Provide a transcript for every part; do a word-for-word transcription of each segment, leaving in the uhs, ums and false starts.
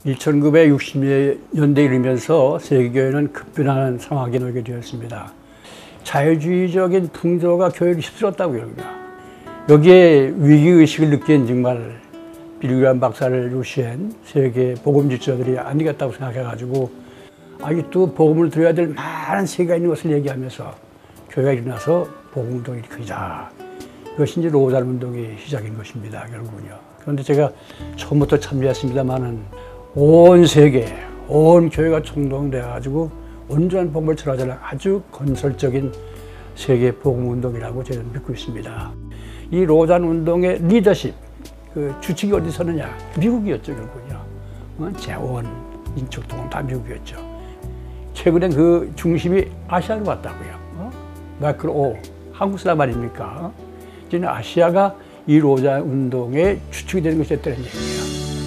천구백육십 년대 이르면서 세계교회는 급변하는 상황에 놓이게 되었습니다. 자유주의적인 풍조가 교회를 휩쓸었다고 합니다. 여기에 위기의식을 느낀 정말 빌리그람 박사를 유시한 세계 복음 지도자들이 아니겠다고 생각해가지고 아직도 복음을 들어야 될 많은 세계가 있는 것을 얘기하면서 교회가 일어나서 복음운동이 일으키자. 이것이 이제 로잔 운동의 시작인 것입니다, 결국은요. 그런데 제가 처음부터 참여했습니다만은 온 세계, 온 교회가 총동돼가지고 온전한 복음을 전하자는 아주 건설적인 세계 복음운동이라고 저는 믿고 있습니다. 이 로잔 운동의 리더십, 그 주축이 어디 서느냐? 미국이었죠, 결국은요. 어? 재원, 인척동은 다 미국이었죠. 최근엔 그 중심이 아시아로 왔다고요. 어? 마이클 오, 한국 사람 아닙니까? 이제는 아시아가 이 로잔 운동의 주축이 되는 것이 됐다는 얘기예요.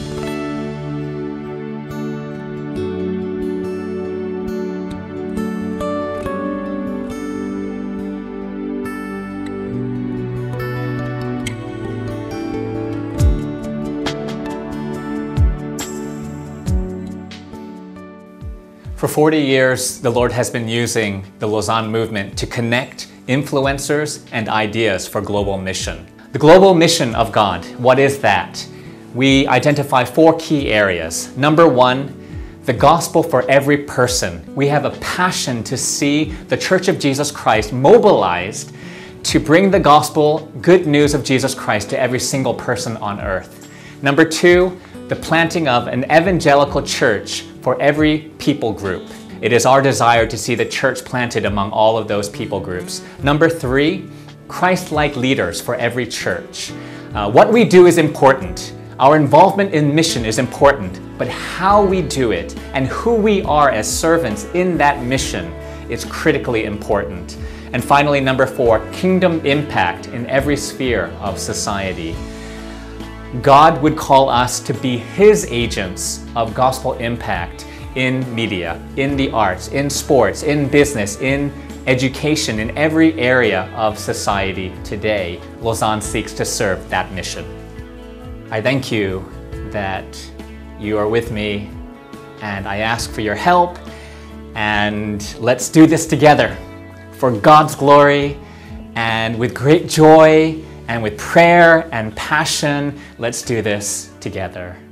For forty years, the Lord has been using the Lausanne movement to connect influencers and ideas for global mission. The global mission of God, what is that? We identify four key areas. Number one, the gospel for every person. We have a passion to see the Church of Jesus Christ mobilized to bring the gospel, good news of Jesus Christ to every single person on earth. Number two, the planting of an evangelical church for every people group. It is our desire to see the church planted among all of those people groups. Number three, Christ-like leaders for every church. Uh, what we do is important. Our involvement in mission is important, but how we do it and who we are as servants in that mission is critically important. And finally, number four, kingdom impact in every sphere of society. God would call us to be His agents of gospel impact in media, in the arts, in sports, in business, in education, in every area of society today. Lausanne seeks to serve that mission. I thank you that you are with me, and I ask for your help, and let's do this together for God's glory and with great joy and with prayer and passion. Let's do this together.